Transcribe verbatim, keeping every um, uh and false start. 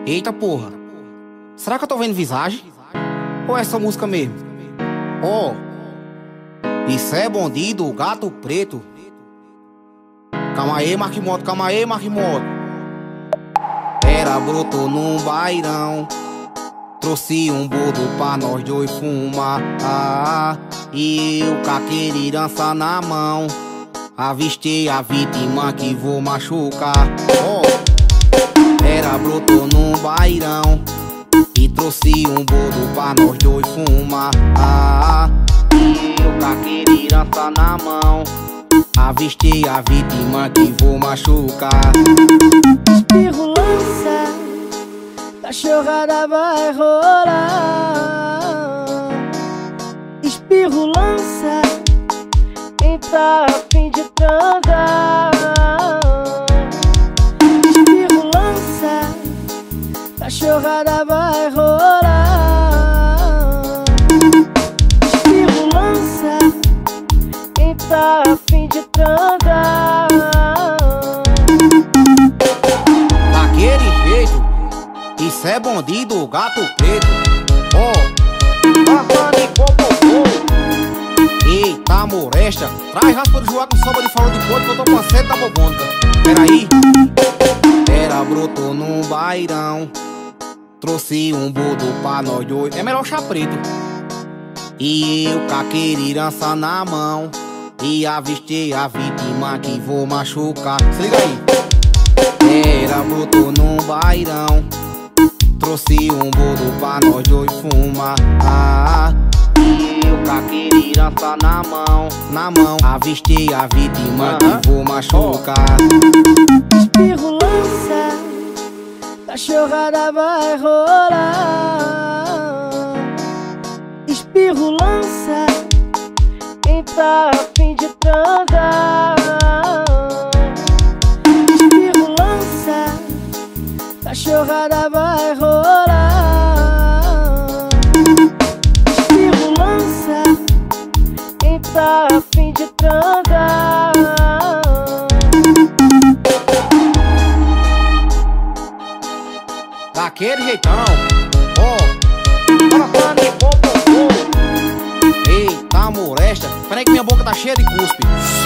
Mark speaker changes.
Speaker 1: Eita porra, será que eu tô vendo visagem? Ou é essa música mesmo? Ó, oh, isso é bonde do Gato Preto. Calma aí, Marquimoto, calma aí, Marquimoto. Era brotou num bairão, trouxe um bordo pra nós dois fumar. Ah, e eu com aquele lança na mão, avistei a vítima que vou machucar. Ó, oh, era brotou num bairão e trouxe um bordo pra nós dois fumar. Ah, e eu com aquele lança na mão, avistei a vítima que vou machucar.
Speaker 2: Espirro lança, cachorrada vai rolar. Espirro lança, quem tá a fim de transar. Espirro lança, cachorrada vai rolar. Espirro lança, quem tá a fim de transar.
Speaker 1: Daquele jeito, isso é bonde do Gato Preto. Ó, oh, passando em popopô. Eita moresta, traz raspa do joá com sobra de farol de porco, que eu tô com a sede da bobônica. Peraí. Era brotou num bairão, trouxe um bordo pra nós dois. É melhor chá preto. E eu com aquele lança na mão, e avistei a vítima que vou machucar. Se liga aí. Era brotou num bairão, trouxe um bordo pra nós dois fumar. Ah, e eu com aquele lança na mão, na mão, avistei a vítima que vou machucar.
Speaker 2: Espirro lança, cachorrada vai rolar. Espirro lança, quem tá a fim de transar. Espirro lança, cachorrada vai rolar. Espirro lança, quem tá a fim de transar.
Speaker 1: Daquele jeitão, ó, oh, passando em popopô. Eita moresta, peraí que minha boca tá cheia de cuspe.